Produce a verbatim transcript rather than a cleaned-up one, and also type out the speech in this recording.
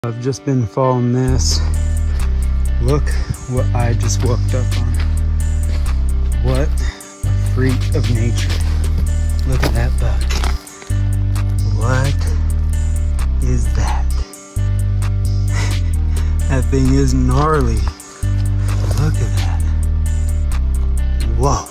I've just been following this. Look what I just woke up on. What a freak of nature. Look at that buck. What is that? That thing is gnarly. Look at that. Whoa.